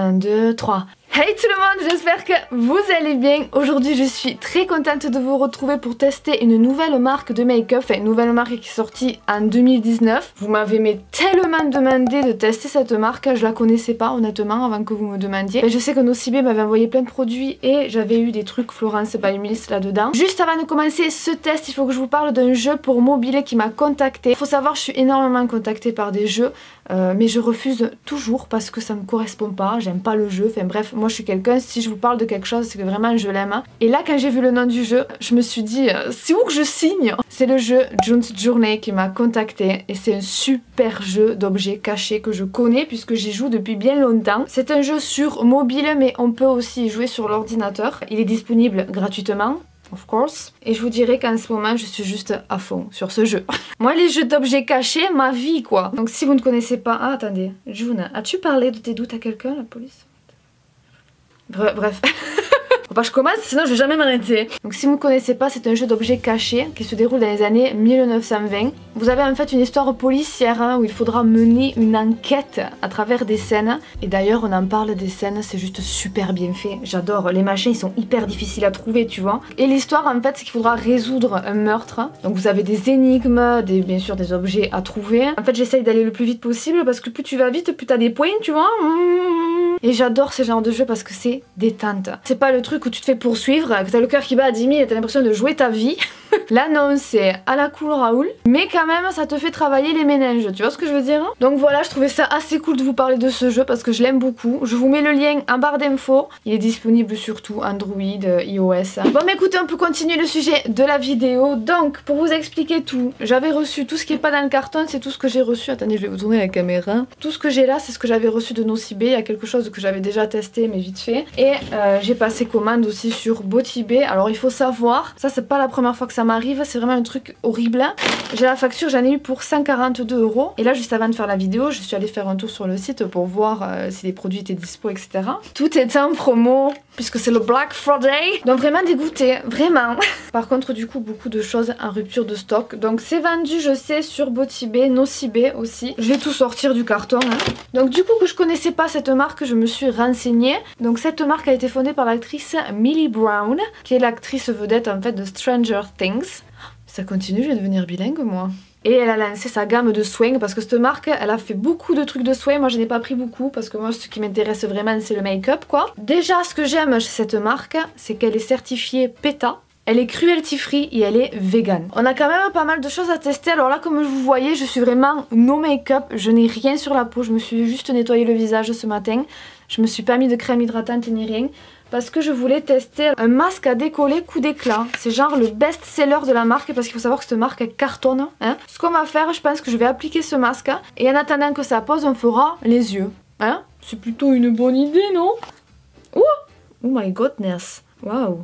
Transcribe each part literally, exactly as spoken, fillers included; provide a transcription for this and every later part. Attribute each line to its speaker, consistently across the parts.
Speaker 1: un, deux, trois. Hey tout le monde, j'espère que vous allez bien. Aujourd'hui je suis très contente de vous retrouver pour tester une nouvelle marque de make-up, enfin une nouvelle marque qui est sortie en deux mille dix-neuf. Vous m'avez mais tellement demandé de tester cette marque, je la connaissais pas honnêtement avant que vous me demandiez. Et je sais que Nocibé m'avait envoyé plein de produits et j'avais eu des trucs Florence by Mills là-dedans. Juste avant de commencer ce test, il faut que je vous parle d'un jeu pour mobile qui m'a contacté. Il faut savoir, je suis énormément contactée par des jeux, euh, mais je refuse toujours parce que ça me correspond pas, j'aime pas le jeu, enfin bref, moi je suis quelqu'un, si je vous parle de quelque chose, c'est que vraiment je l'aime. Et là quand j'ai vu le nom du jeu, je me suis dit, euh, c'est où que je signe? C'est le jeu June's Journey qui m'a contacté et c'est un super jeu d'objets cachés que je connais puisque j'y joue depuis bien longtemps. C'est un jeu sur mobile mais on peut aussi y jouer sur l'ordinateur. Il est disponible gratuitement. Of course. Et je vous dirais qu'en ce moment je suis juste à fond sur ce jeu. Moi les jeux d'objets cachés, ma vie quoi. Donc si vous ne connaissez pas... Ah attendez, June, as-tu parlé de tes doutes à quelqu'un, la police? Bref, bref. Faut pas que je commence, sinon je vais jamais m'arrêter. Donc si vous ne connaissez pas, c'est un jeu d'objets cachés qui se déroule dans les années mille neuf cent vingt. Vous avez en fait une histoire policière hein, où il faudra mener une enquête à travers des scènes. Et d'ailleurs on en parle des scènes, c'est juste super bien fait. J'adore, les machins ils sont hyper difficiles à trouver tu vois. Et l'histoire en fait c'est qu'il faudra résoudre un meurtre. Donc vous avez des énigmes, des, bien sûr des objets à trouver. En fait j'essaye d'aller le plus vite possible parce que plus tu vas vite, plus t'as des points tu vois. Et j'adore ce genre de jeu parce que c'est détente. C'est pas le truc où tu te fais poursuivre, que t'as le cœur qui bat à dix mille et t'as l'impression de jouer ta vie. Là non, c'est à la cool Raoul, mais quand même ça te fait travailler les méninges, tu vois ce que je veux dire? Donc voilà, je trouvais ça assez cool de vous parler de ce jeu parce que je l'aime beaucoup. Je vous mets le lien en barre d'infos, il est disponible sur tout, Android, iOS. Bon mais écoutez, on peut continuer le sujet de la vidéo. Donc pour vous expliquer tout, j'avais reçu tout ce qui est pas dans le carton, c'est tout ce que j'ai reçu. Attendez, je vais vous tourner la caméra. Tout ce que j'ai là, c'est ce que j'avais reçu de Nocibé. Il y a quelque chose que j'avais déjà testé mais vite fait. Et euh, j'ai passé commande aussi sur Botibé. Alors il faut savoir, ça c'est pas la première fois que ça m'arrive, c'est vraiment un truc horrible. J'ai la facture, j'en ai eu pour cent quarante-deux euros. Et là juste avant de faire la vidéo, je suis allée faire un tour sur le site pour voir euh, si les produits étaient dispo, et cetera. Tout est en promo puisque c'est le Black Friday. Donc vraiment dégoûtée, vraiment. Par contre du coup beaucoup de choses en rupture de stock. Donc c'est vendu je sais sur Botibé, Nocibé aussi. Je vais tout sortir du carton. Hein. Donc du coup que je connaissais pas cette marque, je me suis renseignée. Donc cette marque a été fondée par l'actrice Millie Brown, qui est l'actrice vedette en fait de Stranger Things. Ça continue, je vais devenir bilingue moi. Et elle a lancé sa gamme de soins parce que cette marque, elle a fait beaucoup de trucs de soins. Moi, je n'ai pas pris beaucoup parce que moi, ce qui m'intéresse vraiment, c'est le make-up, quoi. Déjà, ce que j'aime chez cette marque, c'est qu'elle est certifiée PETA. Elle est cruelty free et elle est vegan. On a quand même pas mal de choses à tester. Alors là, comme vous voyez, je suis vraiment no make-up. Je n'ai rien sur la peau. Je me suis juste nettoyé le visage ce matin. Je me suis pas mis de crème hydratante ni rien. Parce que je voulais tester un masque à décoller coup d'éclat. C'est genre le best-seller de la marque parce qu'il faut savoir que cette marque elle cartonne. Hein. Ce qu'on va faire, je pense que je vais appliquer ce masque. Et en attendant que ça pose, on fera les yeux. Hein. C'est plutôt une bonne idée, non? Oh, oh my goodness. Waouh.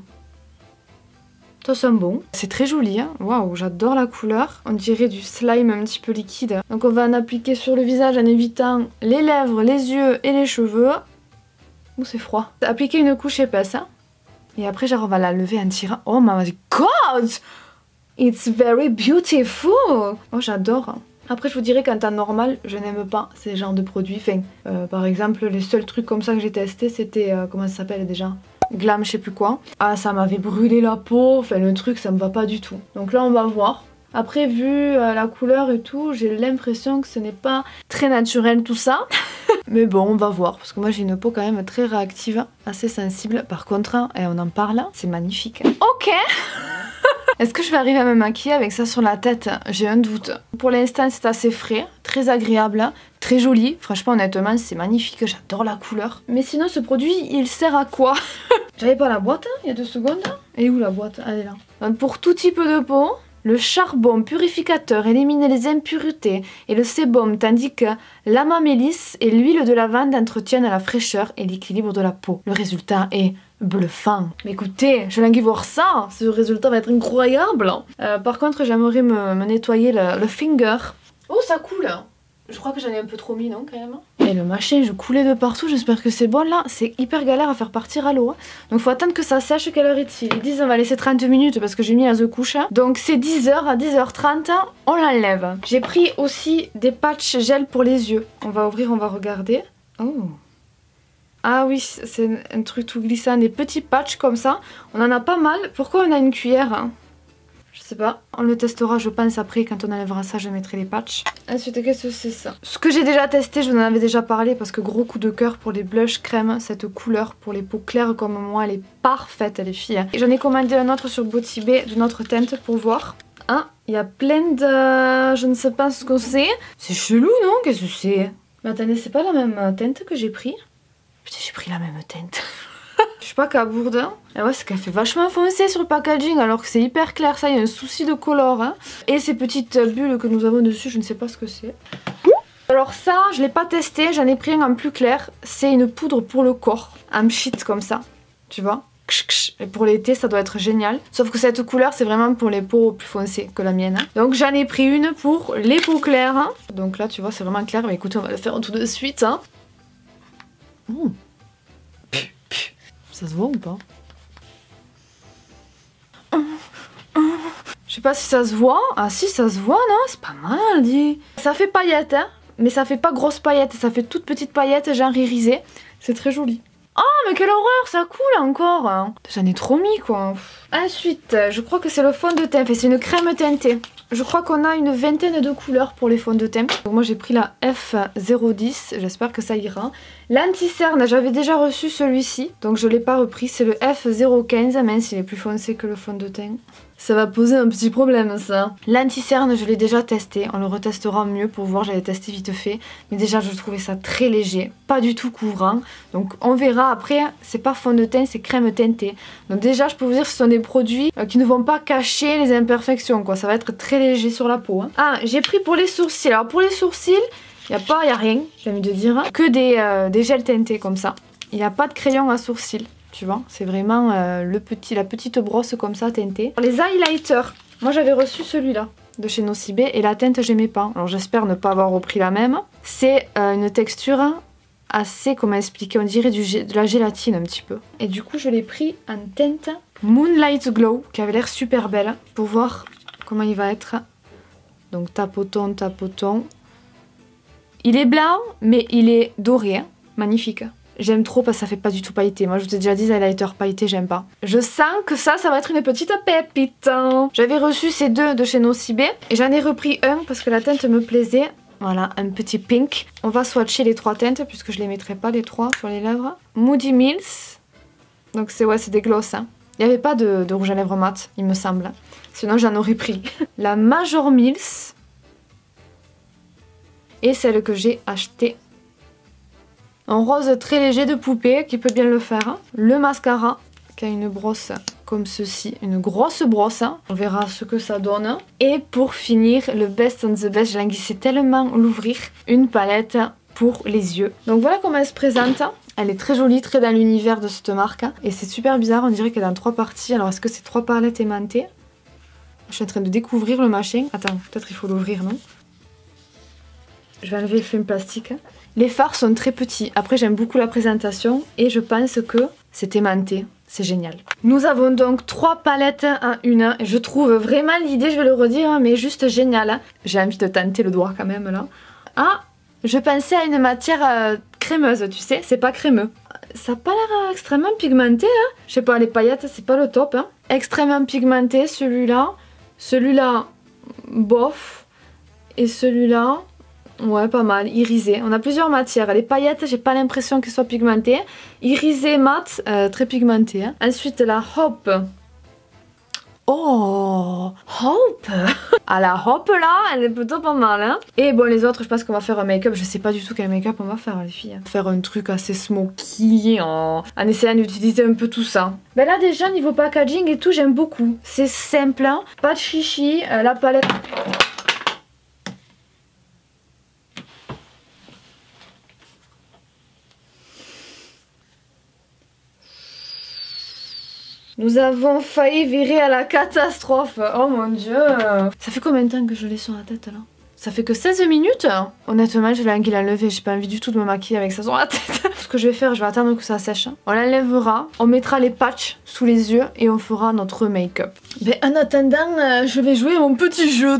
Speaker 1: Ça sent bon. C'est très joli, hein. Waouh, j'adore la couleur. On dirait du slime un petit peu liquide. Donc on va en appliquer sur le visage en évitant les lèvres, les yeux et les cheveux. Oh, c'est froid. Appliquer une couche épaisse. Hein. Et après, genre, on va la lever en tirant. Oh my god! It's very beautiful! Oh, j'adore. Après, je vous dirais qu'en temps normal, je n'aime pas ces genres de produits. Enfin, euh, par exemple, les seuls trucs comme ça que j'ai testé, c'était... Euh, comment ça s'appelle déjà? Glam, je sais plus quoi. Ah, ça m'avait brûlé la peau. Enfin, le truc, ça me va pas du tout. Donc là, on va voir. Après, vu euh, la couleur et tout, j'ai l'impression que ce n'est pas très naturel tout ça. Mais bon, on va voir, parce que moi j'ai une peau quand même très réactive, assez sensible. Par contre, et on en parle, c'est magnifique. Ok. Est-ce que je vais arriver à me maquiller avec ça sur la tête? J'ai un doute. Pour l'instant, c'est assez frais, très agréable, très joli. Franchement, honnêtement, c'est magnifique, j'adore la couleur. Mais sinon, ce produit, il sert à quoi? J'avais pas la boîte, hein, il y a deux secondes. Elle est où la boîte? Elle est là. Donc, pour tout type de peau, le charbon purificateur élimine les impuretés et le sébum, tandis que l'amamélis et l'huile de lavande entretiennent la fraîcheur et l'équilibre de la peau. Le résultat est bluffant. Mais écoutez, je languis voir ça, ce résultat va être incroyable. Euh, par contre, j'aimerais me, me nettoyer le, le finger. Oh, ça coule. Je crois que j'en ai un peu trop mis, non, quand même. Et le machin, je coulais de partout, j'espère que c'est bon là. C'est hyper galère à faire partir à l'eau. Hein. Donc faut attendre que ça sèche. Quelle heure est-il? Ils disent on va laisser trente minutes parce que j'ai mis à the couche. Donc c'est dix heures, à dix heures trente, on l'enlève. J'ai pris aussi des patchs gel pour les yeux. On va ouvrir, on va regarder. Oh. Ah oui, c'est un truc tout glissant, des petits patchs comme ça. On en a pas mal. Pourquoi on a une cuillère hein? Je sais pas. On le testera, je pense, après. Quand on enlèvera ça, je mettrai les patchs. Ensuite, qu'est-ce que c'est ça? Ce que j'ai déjà testé, je vous en avais déjà parlé parce que gros coup de cœur pour les blush crème. Cette couleur pour les peaux claires comme moi, elle est parfaite, les filles. J'en ai commandé un autre sur Botibé d'une autre teinte pour voir. Ah, il y a plein de... Je ne sais pas ce que c'est. C'est chelou, non? Qu'est-ce que c'est? Mais attendez, c'est pas la même teinte que j'ai pris? Putain, j'ai pris la même teinte. Je sais pas qu'à Bourdin. Et ouais, c'est qu'elle fait vachement foncé sur le packaging alors que c'est hyper clair. Ça, il y a un souci de color. Hein. Et ces petites bulles que nous avons dessus, je ne sais pas ce que c'est. Alors ça, je l'ai pas testé. J'en ai pris un en plus clair. C'est une poudre pour le corps. Un pchit comme ça. Tu vois? Et pour l'été, ça doit être génial. Sauf que cette couleur, c'est vraiment pour les peaux plus foncées que la mienne. Hein. Donc j'en ai pris une pour les peaux claires. Hein. Donc là, tu vois, c'est vraiment clair. Mais écoutez, on va le faire tout de suite. Hein. Mmh. Ça se voit ou pas? Je sais pas si ça se voit. Ah si, ça se voit, non? C'est pas mal, dit. Ça fait paillettes, hein. Mais ça fait pas grosse paillettes. Ça fait toute petite paillette, genre irisée. C'est très joli. Oh, mais quelle horreur, ça coule encore. Hein. J'en ai trop mis, quoi. Ensuite, je crois que c'est le fond de teint. Enfin, c'est une crème teintée. Je crois qu'on a une vingtaine de couleurs pour les fonds de teint. Donc moi j'ai pris la F zéro dix, j'espère que ça ira. L'anti-cerne, j'avais déjà reçu celui-ci, donc je ne l'ai pas repris. C'est le F zéro quinze, mince, il est plus foncé que le fond de teint. Ça va poser un petit problème ça. L'anti-cerne, je l'ai déjà testé, on le retestera mieux pour voir, j'avais testé vite fait. Mais déjà je trouvais ça très léger, pas du tout couvrant. Donc on verra après, c'est pas fond de teint, c'est crème teintée. Donc déjà je peux vous dire que ce sont des produits qui ne vont pas cacher les imperfections quoi, ça va être très léger sur la peau. Hein. Ah, j'ai pris pour les sourcils. Alors pour les sourcils, il n'y a pas, il y a rien, j'ai envie de dire, que des, euh, des gels teintés comme ça. Il n'y a pas de crayon à sourcils, tu vois. C'est vraiment euh, le petit, la petite brosse comme ça teintée. Les highlighters, moi j'avais reçu celui-là de chez Nocibé et la teinte j'aimais pas. Alors j'espère ne pas avoir repris la même. C'est euh, une texture assez, comment expliquer, on dirait du, de la gélatine un petit peu. Et du coup je l'ai pris en teinte Moonlight Glow qui avait l'air super belle pour voir comment il va être. Donc tapotons, tapotons. Il est blanc, mais il est doré. Hein. Magnifique. J'aime trop parce que ça fait pas du tout pailleté. Moi je vous ai déjà dit, les highlighters pailletés, j'aime pas. Je sens que ça, ça va être une petite pépite. J'avais reçu ces deux de chez Nocibé. Et j'en ai repris un parce que la teinte me plaisait. Voilà, un petit pink. On va swatcher les trois teintes puisque je les mettrai pas les trois sur les lèvres. Moody Mills. Donc c'est ouais, c'est des glosses. Hein. Il n'y avait pas de, de rouge à lèvres mat, il me semble. Sinon j'en aurais pris. La Major Mills. Et celle que j'ai achetée. Un rose très léger de poupée qui peut bien le faire. Le mascara qui a une brosse comme ceci. Une grosse brosse. On verra ce que ça donne. Et pour finir, le best on the best. J'ai languissé tellement l'ouvrir. Une palette pour les yeux. Donc voilà comment elle se présente. Elle est très jolie, très dans l'univers de cette marque. Et c'est super bizarre, on dirait qu'elle est en trois parties. Alors est-ce que c'est trois palettes aimantées? Je suis en train de découvrir le machin. Attends, peut-être il faut l'ouvrir, non? Je vais enlever le film plastique. Les fards sont très petits. Après, j'aime beaucoup la présentation. Et je pense que c'est aimanté. C'est génial. Nous avons donc trois palettes en une. Je trouve vraiment l'idée, je vais le redire, mais juste génial. J'ai envie de tenter le doigt quand même, là. Ah, je pensais à une matière euh, crémeuse, tu sais. C'est pas crémeux. Ça n'a pas l'air extrêmement pigmenté, hein. Je sais pas, les paillettes, c'est pas le top, hein. Extrêmement pigmenté, celui-là. Celui-là, bof. Et celui-là... Ouais, pas mal, irisé. On a plusieurs matières. Les paillettes, j'ai pas l'impression qu'elles soient pigmentées. Irisé, mat, euh, très pigmenté. Hein. Ensuite, la Hope. Oh, Hope. Ah, la Hope là, elle est plutôt pas mal. Hein. Et bon, les autres, je pense qu'on va faire un make-up. Je sais pas du tout quel make-up on va faire, les filles. Faire un truc assez smoky en, en essayant d'utiliser un peu tout ça. Ben là, déjà, niveau packaging et tout, j'aime beaucoup. C'est simple, hein. Pas de chichi. Euh, la palette... Nous avons failli virer à la catastrophe. Oh mon dieu. Ça fait combien de temps que je l'ai sur la tête là? Ça fait que seize minutes. Honnêtement, je vais l'enlever. J'ai pas envie du tout de me maquiller avec ça sur la tête. Ce que je vais faire, je vais attendre que ça sèche. On l'enlèvera, on mettra les patchs sous les yeux et on fera notre make-up. Mais en attendant, euh, je vais jouer à mon petit jeu.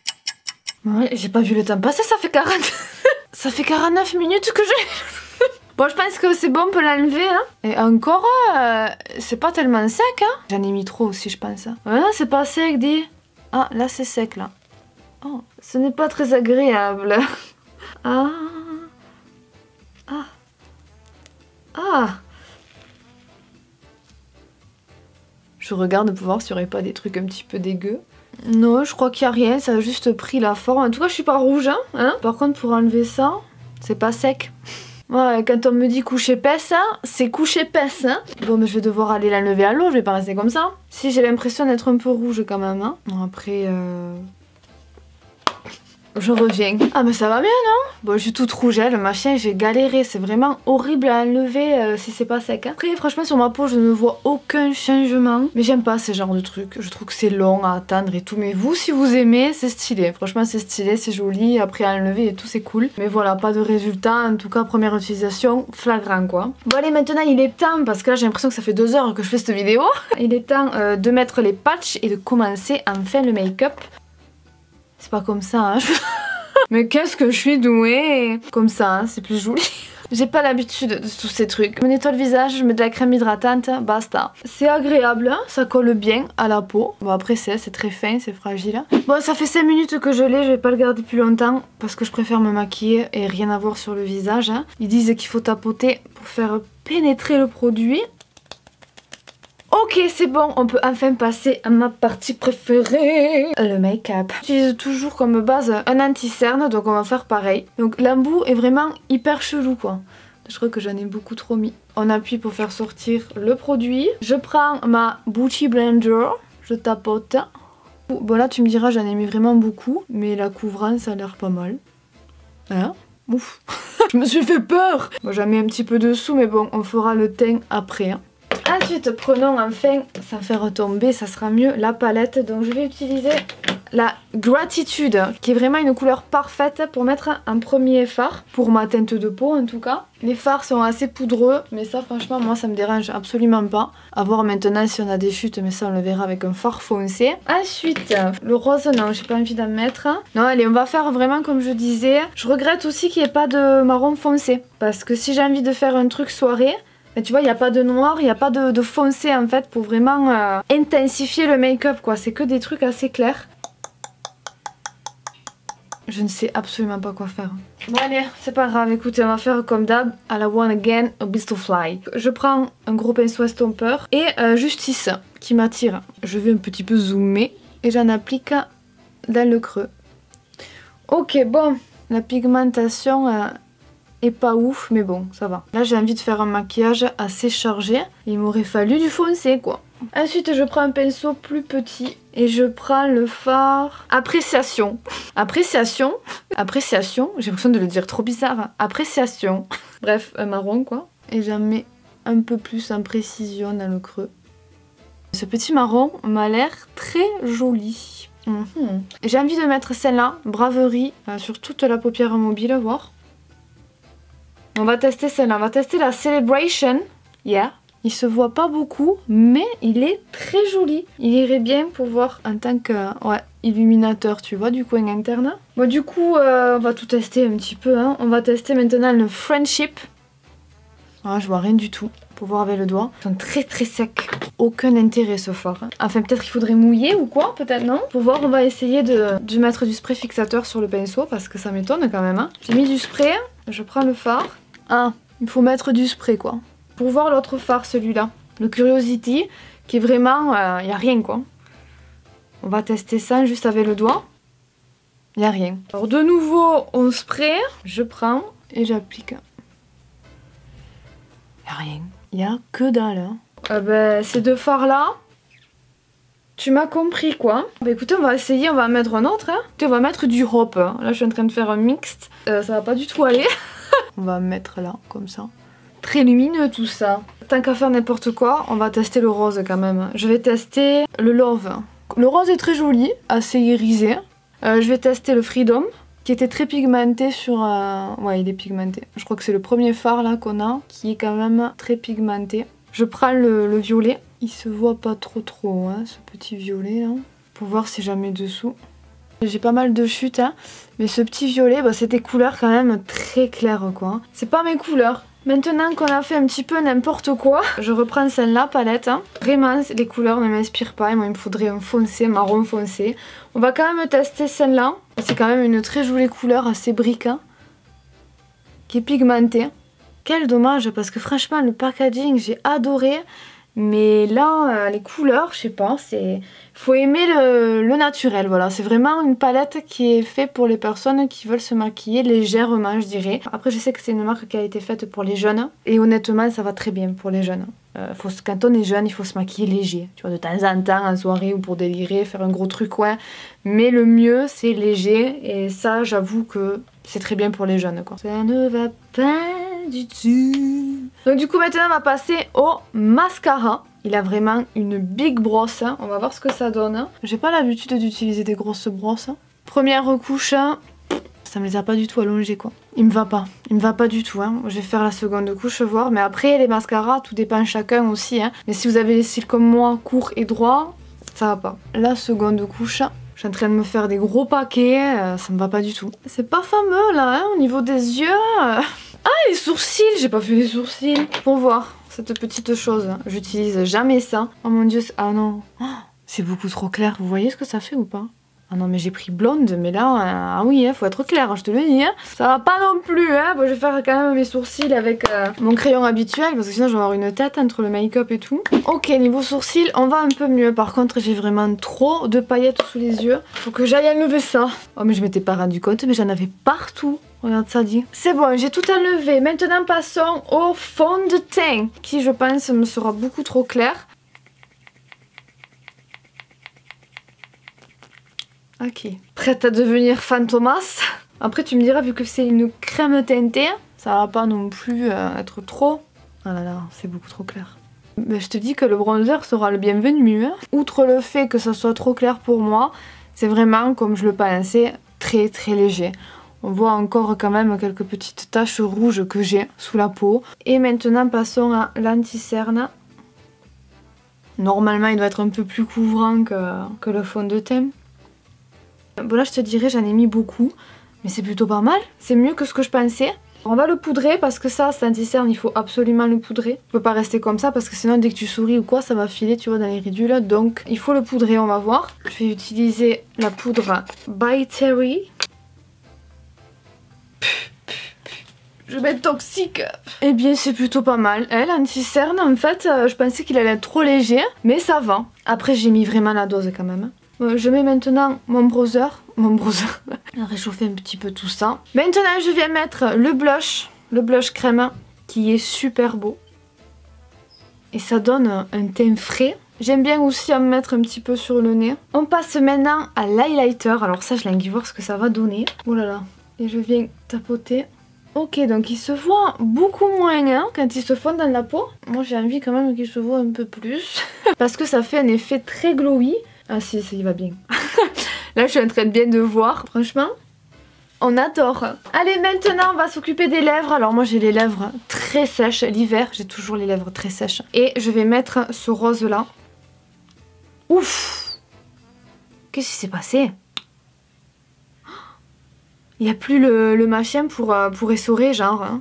Speaker 1: Ouais, j'ai pas vu le temps passer, ça fait quarante... ça fait quarante-neuf minutes que j'ai... Bon, je pense que c'est bon, on peut l'enlever. Hein. Et encore, euh, c'est pas tellement sec. Hein. J'en ai mis trop aussi, je pense. Ah, c'est pas sec, dis. Ah, là, c'est sec, là. Oh, ce n'est pas très agréable. Ah. Ah. Ah. Je regarde pour voir s'il n'y aurait pas des trucs un petit peu dégueux. Non, je crois qu'il n'y a rien, ça a juste pris la forme. En tout cas, je suis pas rouge, hein, hein. Par contre, pour enlever ça, c'est pas sec. Ouais, quand on me dit couche épaisse, hein, c'est couche épaisse. Hein. Bon, mais je vais devoir aller l'enlever à l'eau, je vais pas rester comme ça. Si, j'ai l'impression d'être un peu rouge quand même. Hein. Bon, après... Euh... Je reviens. Ah mais ça va bien non? Bon je suis toute rouge, hein, le machin j'ai galéré, c'est vraiment horrible à enlever euh, si c'est pas sec. Hein. Après franchement sur ma peau je ne vois aucun changement. Mais j'aime pas ce genre de trucs, je trouve que c'est long à attendre et tout. Mais vous si vous aimez c'est stylé, franchement c'est stylé, c'est joli, après à enlever et tout c'est cool. Mais voilà pas de résultat, en tout cas première utilisation flagrant quoi. Bon allez maintenant il est temps, parce que là j'ai l'impression que ça fait deux heures que je fais cette vidéo. Il est temps euh, de mettre les patchs et de commencer enfin le make-up. C'est pas comme ça, hein. Mais qu'est-ce que je suis douée. Comme ça, hein, c'est plus joli. J'ai pas l'habitude de tous ces trucs. Je me nettoie le visage, je mets de la crème hydratante, basta. C'est agréable, hein, ça colle bien à la peau. Bon après c'est très fin, c'est fragile. Bon ça fait cinq minutes que je l'ai, je vais pas le garder plus longtemps parce que je préfère me maquiller et rien avoir sur le visage. Hein. Ils disent qu'il faut tapoter pour faire pénétrer le produit. Ok, c'est bon, on peut enfin passer à ma partie préférée, le make-up. J'utilise toujours comme base un anti-cerne, donc on va faire pareil. Donc l'embout est vraiment hyper chelou quoi. Je crois que j'en ai beaucoup trop mis. On appuie pour faire sortir le produit. Je prends ma Beauty Blender, je tapote. Bon là tu me diras j'en ai mis vraiment beaucoup, mais la couvrance a l'air pas mal. Hein? Ouf. Je me suis fait peur. Bon j'en mets un petit peu dessous, mais bon on fera le teint après. Hein. Ensuite, prenons enfin, sans faire retomber, ça sera mieux, la palette. Donc je vais utiliser la Gratitude, qui est vraiment une couleur parfaite pour mettre un premier fard, pour ma teinte de peau en tout cas. Les fards sont assez poudreux, mais ça franchement moi ça me dérange absolument pas. À voir maintenant si on a des chutes, mais ça on le verra avec un fard foncé. Ensuite, le rose, non j'ai pas envie d'en mettre. Non allez, on va faire vraiment comme je disais. Je regrette aussi qu'il n'y ait pas de marron foncé, parce que si j'ai envie de faire un truc soirée, mais tu vois, il n'y a pas de noir, il n'y a pas de, de foncé en fait pour vraiment euh, intensifier le make-up quoi. C'est que des trucs assez clairs. Je ne sais absolument pas quoi faire. Bon allez, c'est pas grave, écoutez, on va faire comme d'hab, à la one again, a beast to fly. Je prends un gros pinceau estompeur et euh, justice qui m'attire. Je vais un petit peu zoomer et j'en applique dans le creux. Ok, bon, la pigmentation... Euh, et pas ouf, mais bon, ça va. Là, j'ai envie de faire un maquillage assez chargé. Il m'aurait fallu du foncé, quoi. Ensuite, je prends un pinceau plus petit et je prends le fard Appréciation. Appréciation. Appréciation. J'ai l'impression de le dire trop bizarre. Appréciation. Bref, un marron, quoi. Et j'en mets un peu plus en précision dans le creux. Ce petit marron m'a l'air très joli. Mmh. J'ai envie de mettre celle-là, Braverie, euh, sur toute la paupière mobile, voir. On va tester celle-là, on va tester la Celebration. Yeah. Il se voit pas beaucoup, mais il est très joli. Il irait bien pour voir en tant que ouais, illuminateur, tu vois, du coin interne. Bon, du coup, euh, on va tout tester un petit peu. Hein. On va tester maintenant le Friendship. Ah, je vois rien du tout, pour voir avec le doigt. Ils sont très très secs. Aucun intérêt ce fard. Hein. Enfin, peut-être qu'il faudrait mouiller ou quoi, peut-être non. Pour voir, on va essayer de, de mettre du spray fixateur sur le pinceau, parce que ça m'étonne quand même. Hein. J'ai mis du spray, je prends le fard. Ah, il faut mettre du spray quoi. Pour voir l'autre fard, celui-là. Le Curiosity, qui est vraiment... Il euh, n'y a rien quoi. On va tester ça juste avec le doigt. Il n'y a rien. Alors de nouveau, on spray. Je prends et j'applique. Il n'y a rien. Il n'y a que dalle. Hein. Euh, ben, ces deux fards-là, tu m'as compris quoi. Bah écoutez, on va essayer, on va mettre un autre. Hein. On va mettre du Hope. Hein. Là, je suis en train de faire un mixte. Euh, ça va pas du tout aller. On va mettre là, comme ça. Très lumineux tout ça. Tant qu'à faire n'importe quoi, on va tester le rose quand même. Je vais tester le Love. Le rose est très joli, assez irisé. Euh, je vais tester le Freedom, qui était très pigmenté sur... Euh... Ouais, il est pigmenté. Je crois que c'est le premier fard là qu'on a, qui est quand même très pigmenté. Je prends le, le violet. Il se voit pas trop trop, hein, ce petit violet là. Pour voir si j'en mets dessous. J'ai pas mal de chutes, hein, mais ce petit violet, bah, c'est des couleurs quand même très claires quoi. C'est pas mes couleurs, Maintenant qu'on a fait un petit peu n'importe quoi, je reprends celle-là, palette. Hein. Vraiment, les couleurs ne m'inspirent pas. Moi, il me faudrait un foncé, marron foncé. On va quand même tester celle-là. C'est quand même une très jolie couleur, assez brique, hein, qui est pigmentée. Quel dommage, parce que franchement, le packaging, j'ai adoré. Mais là, euh, les couleurs, je sais pas, c'est... Faut aimer le, le naturel, voilà. C'est vraiment une palette qui est faite pour les personnes qui veulent se maquiller légèrement, je dirais. Après, je sais que c'est une marque qui a été faite pour les jeunes. Et honnêtement, ça va très bien pour les jeunes. Euh, faut, quand on est jeune, il faut se maquiller léger. Tu vois, de temps en temps, en soirée ou pour délirer, faire un gros truc, ouais. Mais le mieux, c'est léger. Et ça, j'avoue que c'est très bien pour les jeunes, quoi. Ça ne va pas du tout. Donc du coup, maintenant, on va passer au mascara. Il a vraiment une big brosse. Hein. On va voir ce que ça donne. J'ai pas l'habitude d'utiliser des grosses brosses. Première couche, ça me les a pas du tout allongées, quoi. Il me va pas. Il me va pas du tout. Hein. Je vais faire la seconde couche, voir. Mais après, les mascaras, tout dépend chacun aussi. Hein. Mais si vous avez les cils comme moi, courts et droits, ça va pas. La seconde couche... Je suis en train de me faire des gros paquets, euh, ça me va pas du tout. C'est pas fameux là, hein, au niveau des yeux. Ah, les sourcils, j'ai pas fait les sourcils. Pour voir cette petite chose, j'utilise jamais ça. Oh mon dieu, ah non, oh, c'est beaucoup trop clair. Vous voyez ce que ça fait ou pas? Ah non, mais j'ai pris blonde, mais là, euh, ah oui, hein, faut être clair, je te le dis. Hein. Ça va pas non plus, hein. Bon, je vais faire quand même mes sourcils avec euh, mon crayon habituel, parce que sinon je vais avoir une tête entre le make-up et tout. Ok, niveau sourcils, on va un peu mieux. Par contre, j'ai vraiment trop de paillettes sous les yeux. Faut que j'aille enlever ça. Oh, mais je m'étais pas rendu compte, mais j'en avais partout. Regarde ça dit. C'est bon, j'ai tout enlevé. Maintenant, passons au fond de teint, qui, je pense, me sera beaucoup trop clair. Ok. Prête à devenir Fantomas. Après tu me diras, vu que c'est une crème teintée, ça va pas non plus euh, être trop... Ah là là, c'est beaucoup trop clair. Mais je te dis que le bronzer sera le bienvenu. Hein. Outre le fait que ça soit trop clair pour moi, c'est vraiment, comme je le pensais, très très léger. On voit encore quand même quelques petites taches rouges que j'ai sous la peau. Et maintenant passons à l'anti-cerne. Normalement il doit être un peu plus couvrant que, que le fond de teint. Bon là je te dirais j'en ai mis beaucoup, mais c'est plutôt pas mal, c'est mieux que ce que je pensais. On va le poudrer parce que ça, cet anti-cerne, il faut absolument le poudrer. Il peut pas rester comme ça parce que sinon dès que tu souris ou quoi ça va filer tu vois dans les ridules. Donc il faut le poudrer, on va voir. Je vais utiliser la poudre By Terry. Je vais être toxique. Eh bien c'est plutôt pas mal. Eh, l'anti-cerne en fait euh, je pensais qu'il allait être trop léger, mais ça va. Après j'ai mis vraiment la dose quand même. Je mets maintenant mon bronzer, mon bronzer, réchauffer un petit peu tout ça. Maintenant je viens mettre le blush, le blush crème qui est super beau. Et ça donne un teint frais. J'aime bien aussi en mettre un petit peu sur le nez. On passe maintenant à l'highlighter, alors ça je l'ai voir ce que ça va donner. Oh là là, et je viens tapoter. Ok, donc il se voit beaucoup moins hein, quand il se fond dans la peau. Moi j'ai envie quand même qu'il se voit un peu plus. Parce que ça fait un effet très glowy. Ah si, ça y va bien. Là je suis en train de bien de voir, franchement. On adore. Allez, maintenant on va s'occuper des lèvres. Alors moi j'ai les lèvres très sèches. L'hiver j'ai toujours les lèvres très sèches. Et je vais mettre ce rose là. Ouf. Qu'est-ce qui s'est passé? Il n'y a plus le, le machin pour, pour essorer genre. Hein.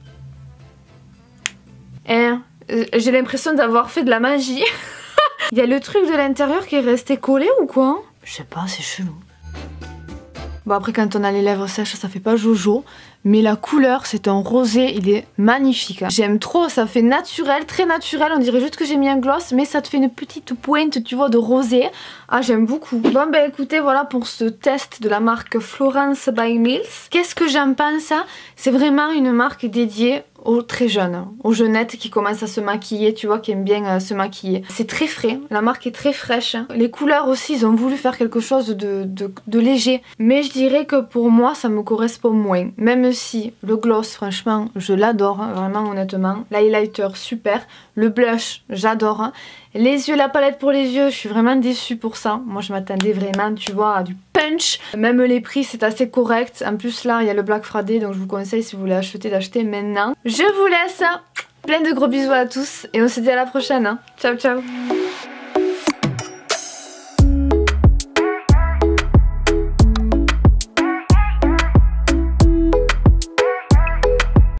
Speaker 1: Eh, j'ai l'impression d'avoir fait de la magie. Il y a le truc de l'intérieur qui est resté collé ou quoi? Je sais pas, c'est chelou. Bon après quand on a les lèvres sèches ça fait pas jojo. Mais la couleur c'est un rosé, il est magnifique. J'aime trop, ça fait naturel, très naturel. On dirait juste que j'ai mis un gloss mais ça te fait une petite pointe tu vois de rosé. Ah j'aime beaucoup. Bon bah écoutez voilà pour ce test de la marque Florence by Mills. Qu'est-ce que j'en pense? C'est vraiment une marque dédiée aux très jeunes, aux jeunettes qui commencent à se maquiller, tu vois, qui aiment bien euh, se maquiller. C'est très frais, la marque est très fraîche. Les couleurs aussi, ils ont voulu faire quelque chose de, de, de léger. Mais je dirais que pour moi, ça me correspond moins. Même si le gloss, franchement, je l'adore, hein, vraiment honnêtement. L'highlighter, super. Le blush, j'adore. Les yeux, la palette pour les yeux, je suis vraiment déçue pour ça. Moi, je m'attendais vraiment, tu vois, à du punch. Même les prix, c'est assez correct. En plus, là, il y a le Black Friday, donc je vous conseille, si vous voulez acheter, d'acheter maintenant. Je vous laisse. Plein de gros bisous à tous et on se dit à la prochaine. Hein. Ciao, ciao.